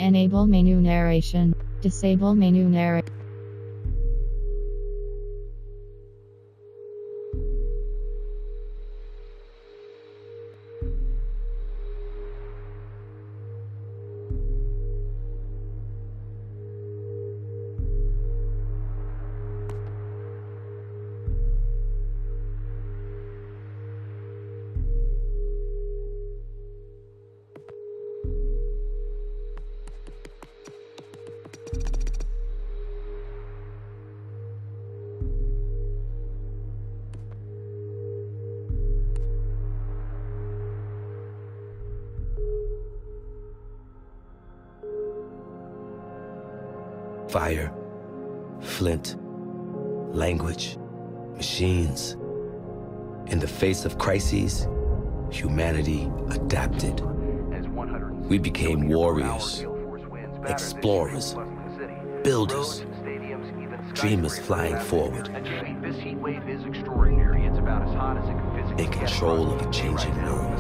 Enable menu narration. Disable menu narration. Fire, flint, language, machines. In the face of crises, humanity adapted. We became warriors, explorers, builders, dreamers flying forward, in control of a changing world.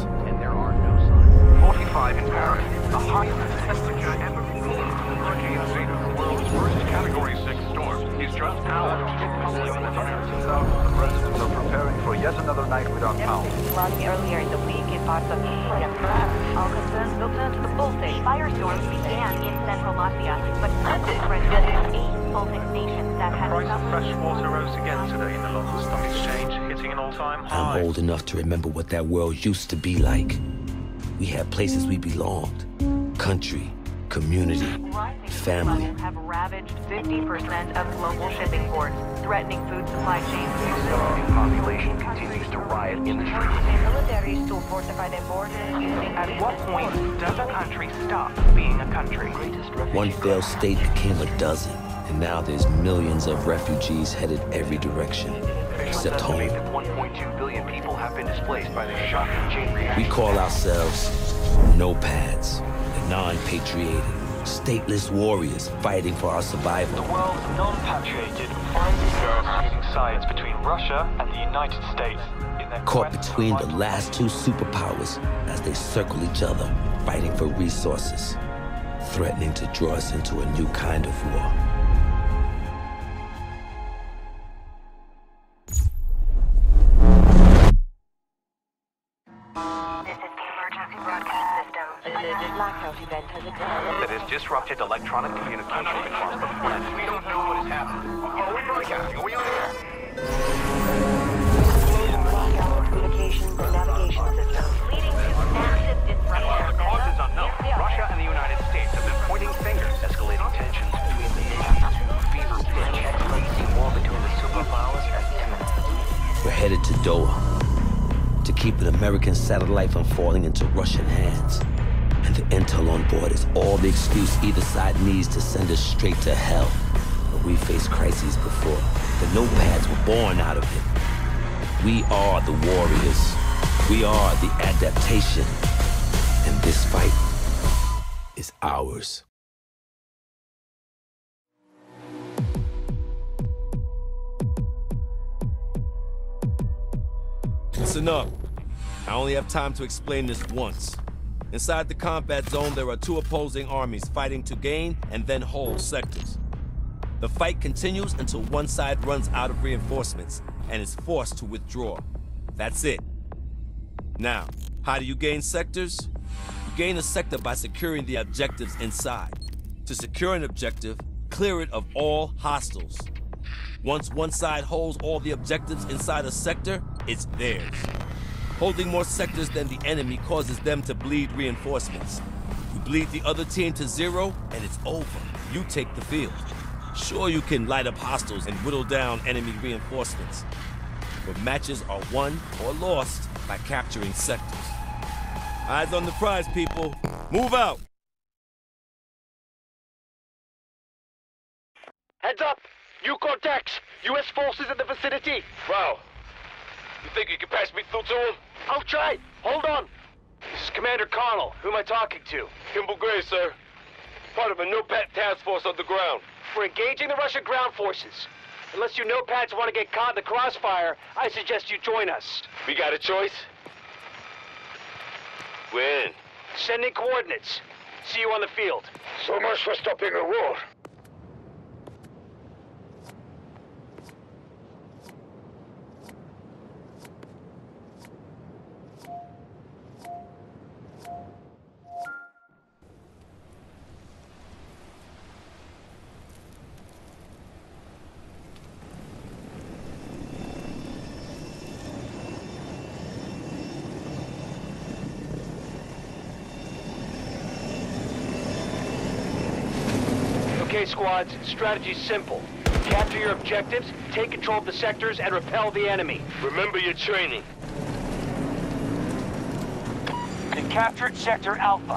45 in Paris, the highest temperature ever recorded. Hurricane Zeta, the world's worst Category 6 storm, is just hours from the American south. The residents are preparing for yet another night without power. Flooding earlier in the week in parts of East and France. All concerns will turn to the Baltic. Firestorms began in central Latvia, but different than 8 Baltic nations that had The price of fresh water rose again today in the London Stock Exchange, hitting an all-time high. I'm old enough to remember what that world used to be like. We had places we belonged. Country, community, family. Have ravaged 50% of global shipping ports, threatening food supply chains. The surrounding population continues to riot in the streets. Militaries to fortify their borders using... At what point does a country stop being a country? One failed state became a dozen, and now there's millions of refugees headed every direction, except home. Estimate that 1.2 billion people have been displaced by this shocking chain reaction. We call ourselves nomads, the non-patriotic, stateless warriors fighting for our survival. The world's non-patrioted finds itself using science between Russia and the United States in their Caught quest between to the fight last two superpowers as they circle each other, fighting for resources, threatening to draw us into a new kind of war. This is the emergency broadcast system. The blackout event has occurred. That has disrupted electronic communication across the planet. We don't know what has happened. Are we broadcasting? Are we on air? Blackout communications and navigation systems, leading to massive disruption. The cause is unknown. Russia and the United States have been pointing fingers, escalating tensions between the nations to a fever pitch. Escalating war between the superpowers as imminent. We're headed to Doha to keep an American satellite from falling into Russian hands. And the intel on board is all the excuse either side needs to send us straight to hell. But we faced crises before. The nomads were born out of it. We are the warriors. We are the adaptation. And this fight is ours. Listen up. I only have time to explain this once. Inside the combat zone, there are two opposing armies fighting to gain and then hold sectors. The fight continues until one side runs out of reinforcements and is forced to withdraw. That's it. Now, how do you gain sectors? You gain a sector by securing the objectives inside. To secure an objective, clear it of all hostiles. Once one side holds all the objectives inside a sector, it's theirs. Holding more sectors than the enemy causes them to bleed reinforcements. You bleed the other team to zero, and it's over. You take the field. Sure, you can light up hostiles and whittle down enemy reinforcements, but matches are won or lost by capturing sectors. Eyes on the prize, people. Move out! Heads up! New Cortex! U.S. forces in the vicinity! Wow. You think you can pass me through to him? I'll try! Hold on! This is Commander Connell. Who am I talking to? Kimball Gray, sir. Part of a NOPAT task force on the ground. We're engaging the Russian ground forces. Unless you NOPATs want to get caught in the crossfire, I suggest you join us. We got a choice? When? Sending coordinates. See you on the field. So much for stopping a war. Okay, squads, strategy's simple. Capture your objectives, take control of the sectors, and repel the enemy. Remember your training. You captured Sector Alpha.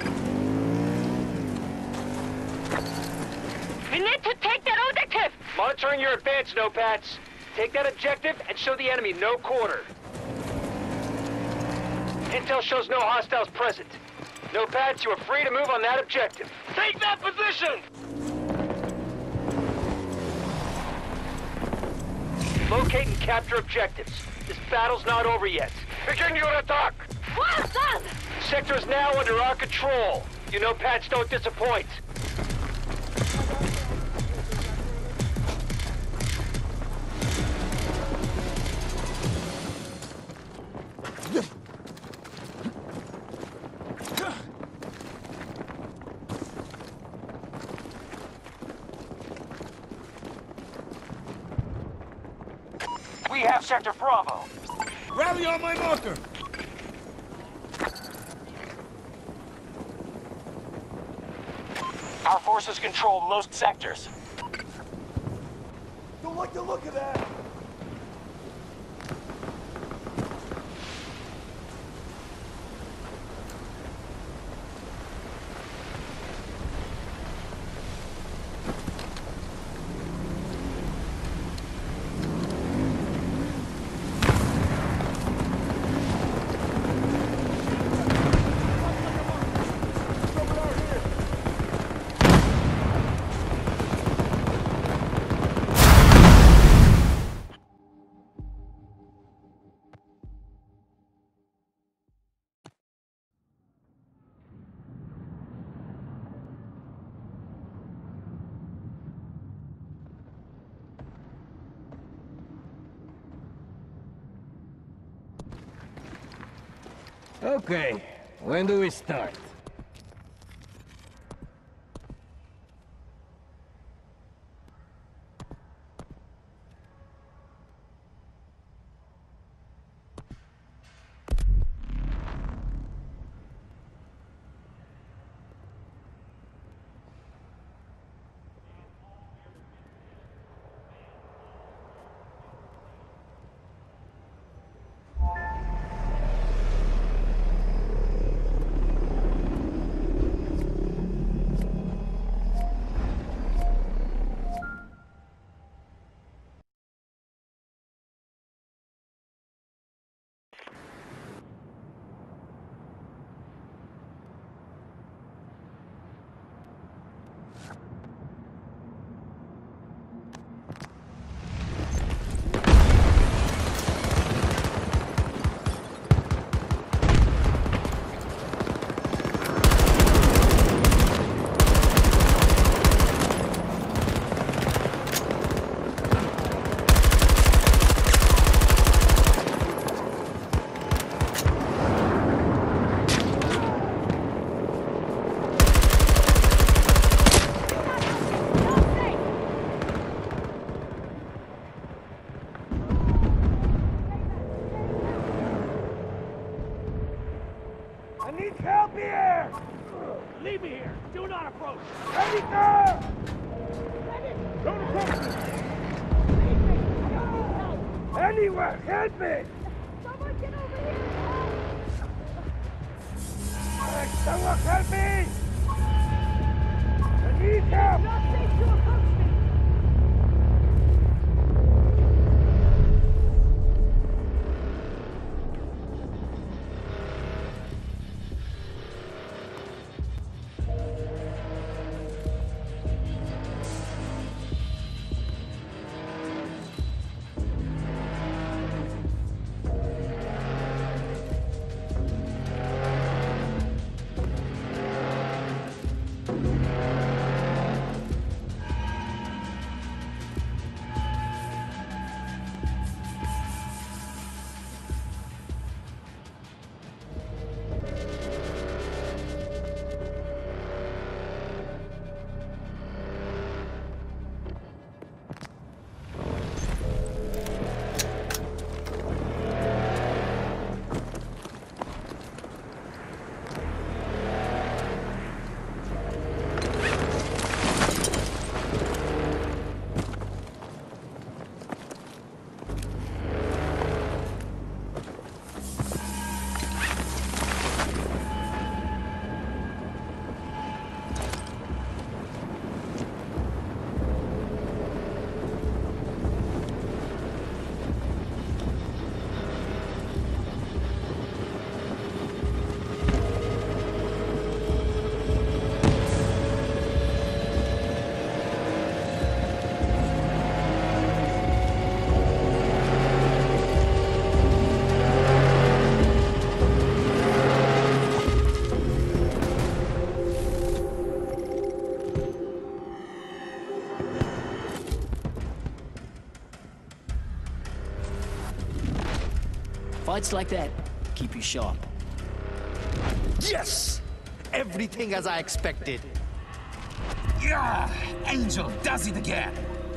We need to take that objective! Monitoring your advance, Nopads. Take that objective and show the enemy no quarter. Intel shows no hostiles present. Nopads, you are free to move on that objective. Take that position! Locate and capture objectives. This battle's not over yet. Begin your attack! Well done! The sector is now under our control. You Nopads don't disappoint. We have Sector Bravo. Rally on my marker! Our forces control most sectors. Don't like the look of that! Okay, when do we start? Anywhere! Help me! Someone get over here! Someone help me! I need help! Not safe to approach me! Fights like that keep you sharp. Yes! Everything as I expected. Yeah! Angel does it again!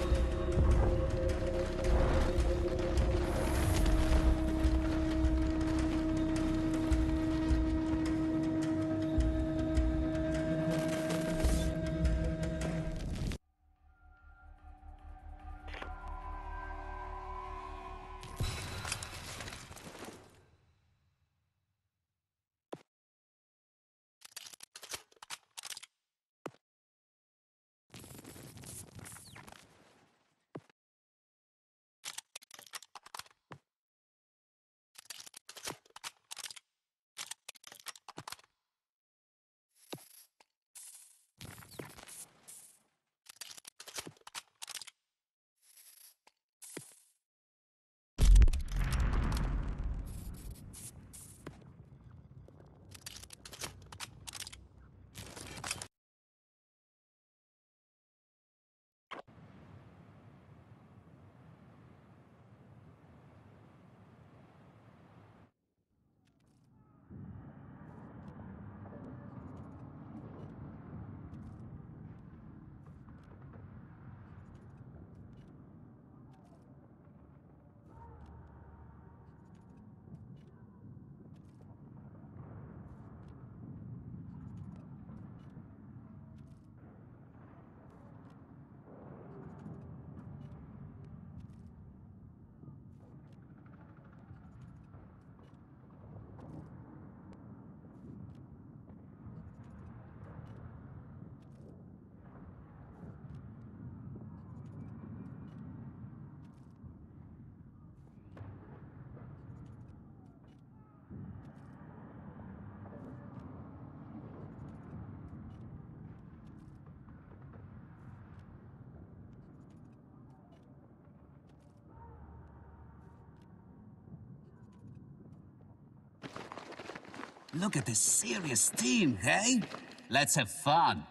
Look at this serious team, hey? Let's have fun.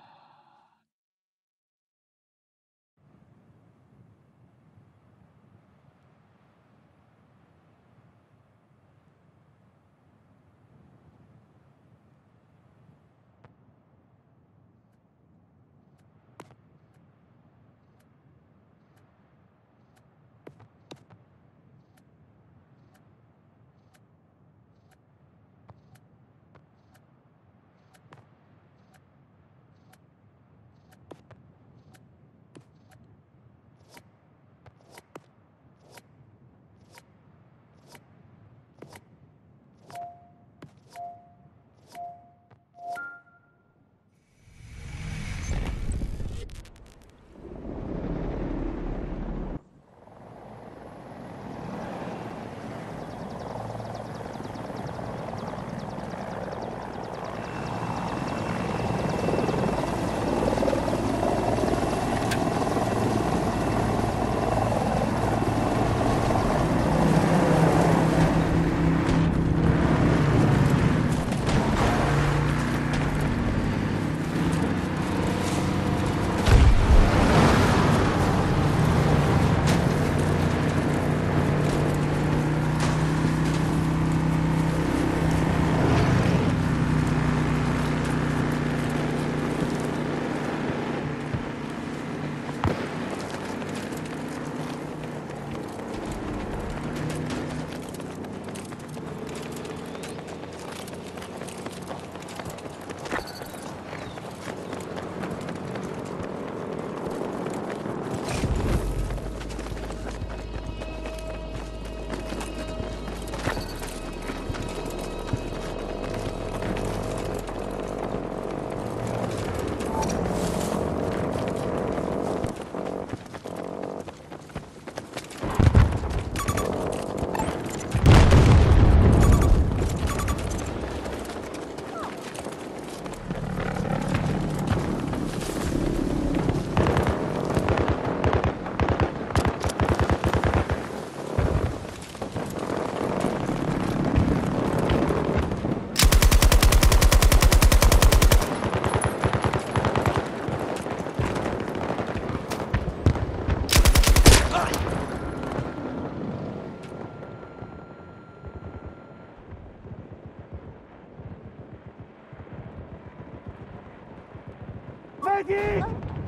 Medic!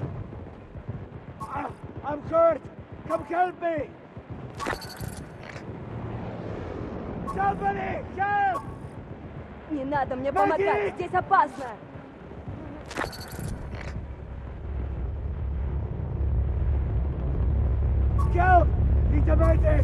I'm hurt! Come help me! Somebody! Help! Не надо мне помогать! Здесь опасно! Help! Need a medic!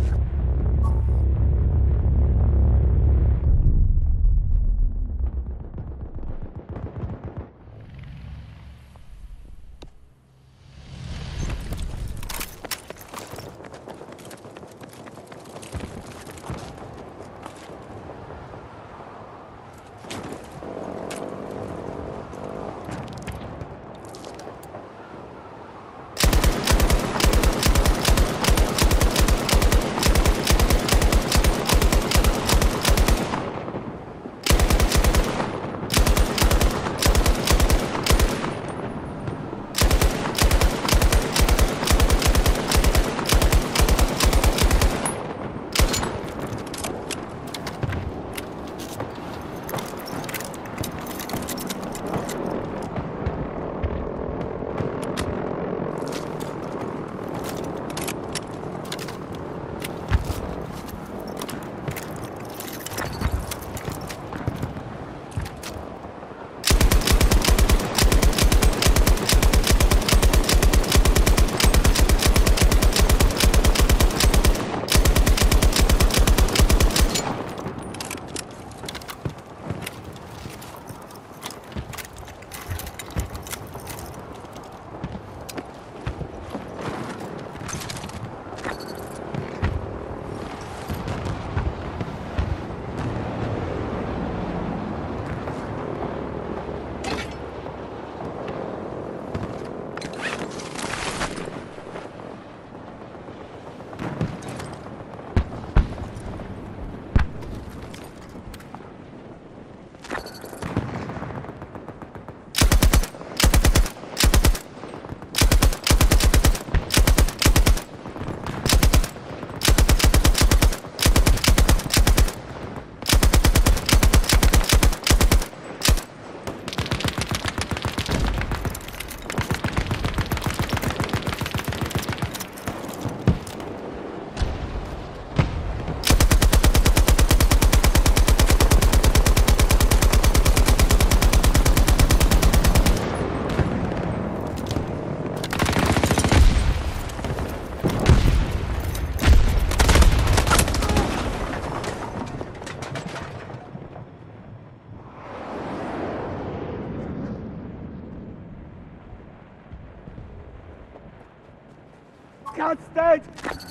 Can't stand!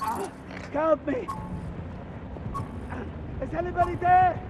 Help me! Is anybody there?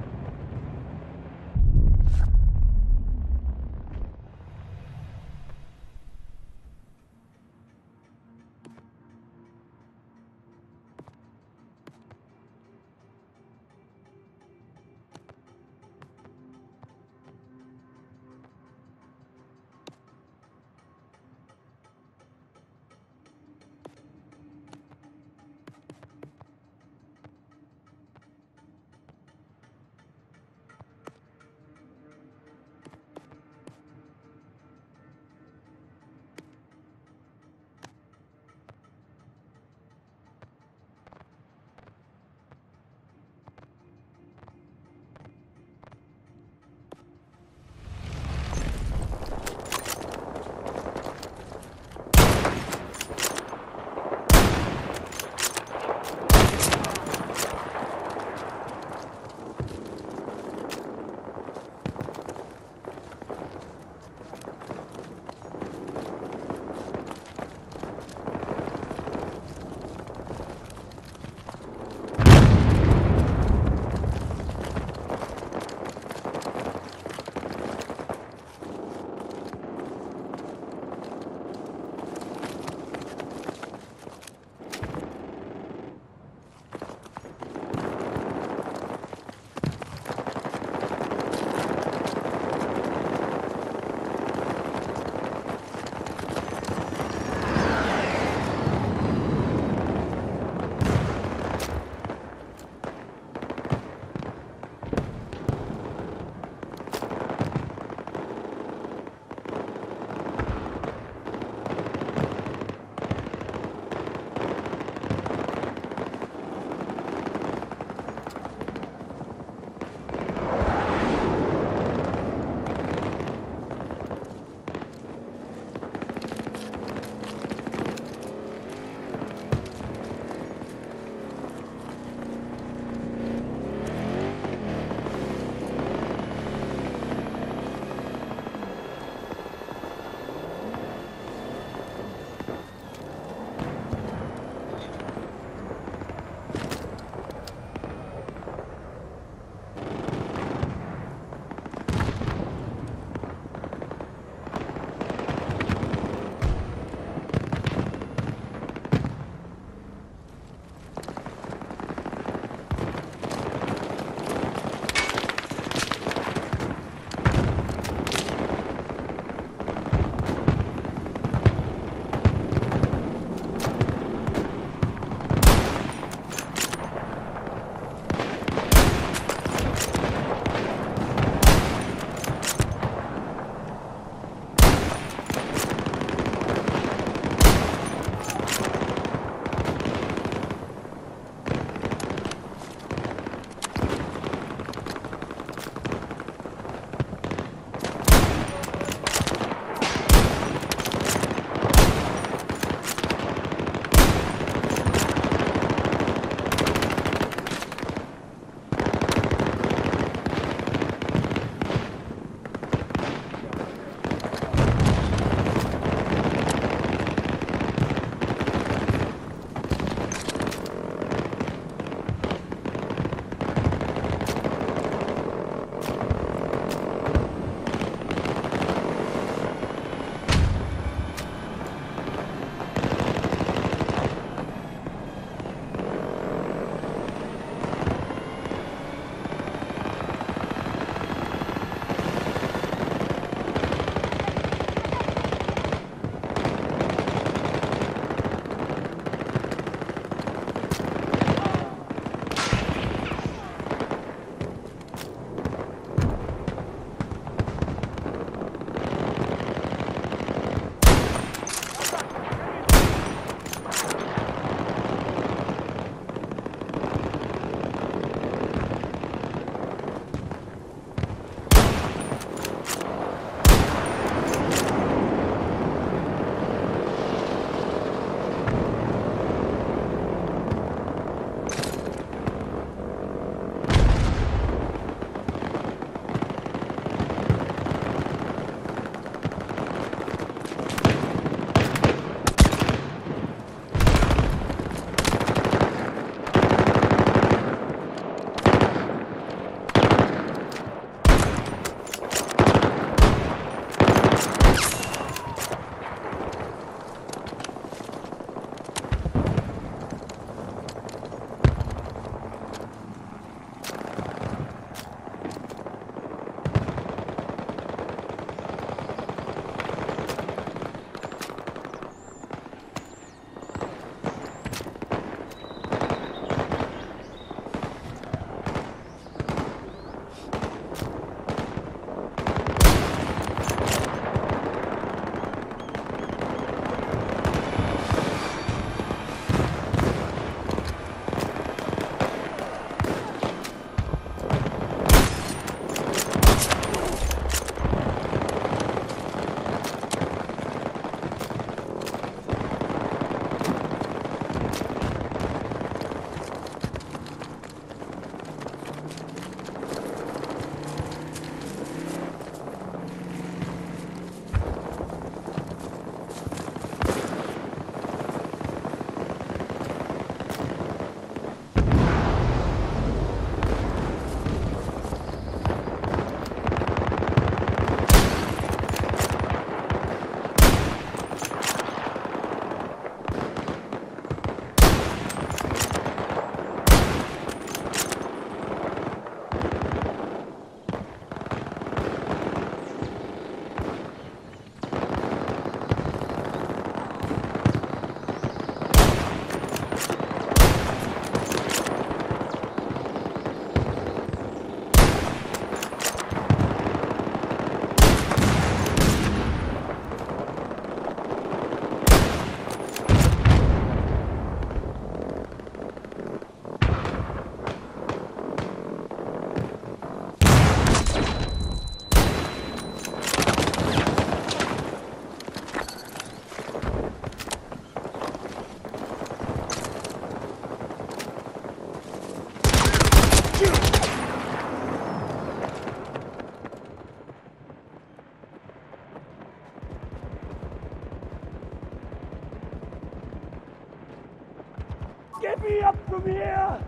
Get me up from here!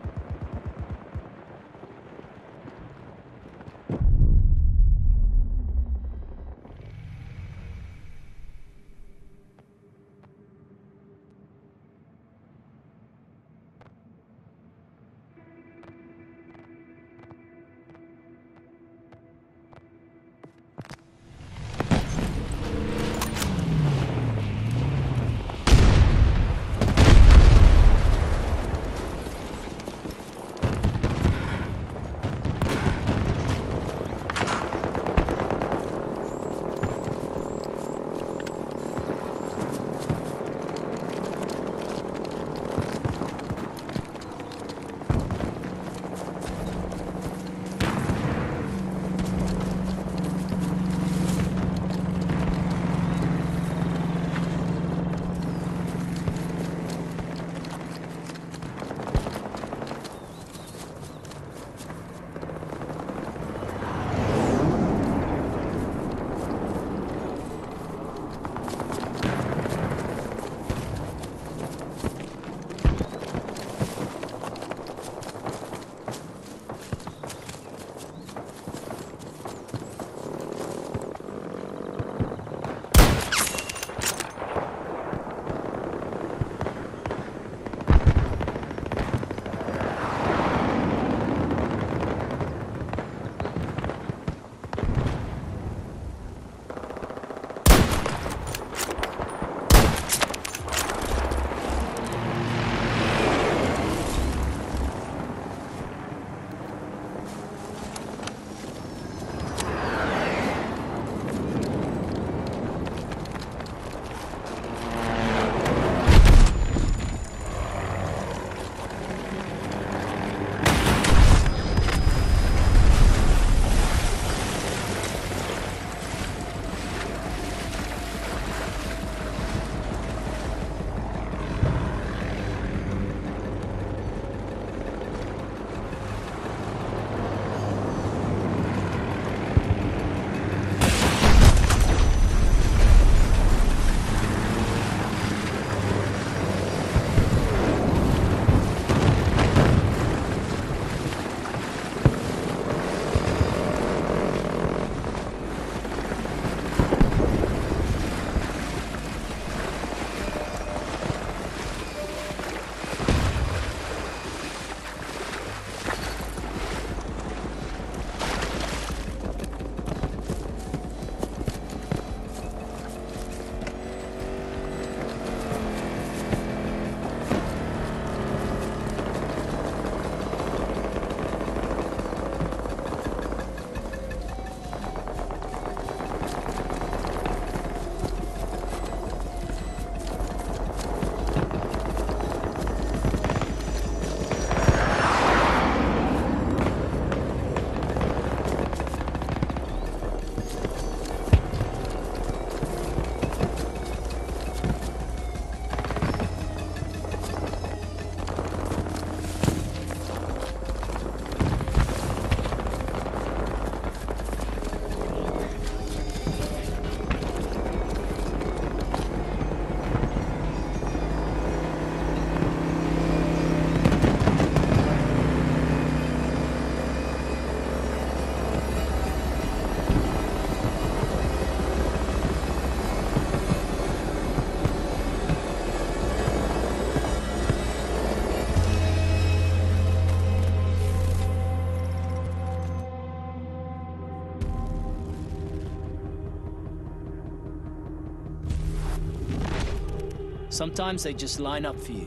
Sometimes they just line up for you.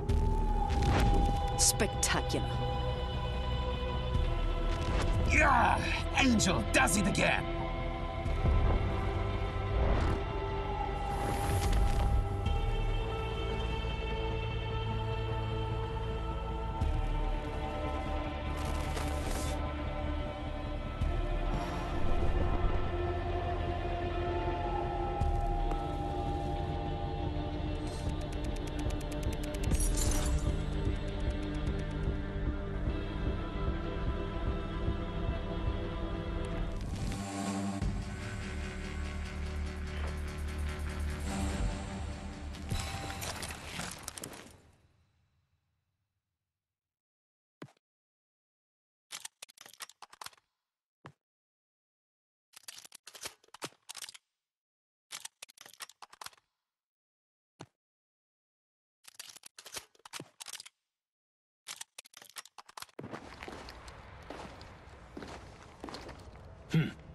Spectacular. Yeah! Angel does it again! Hmm.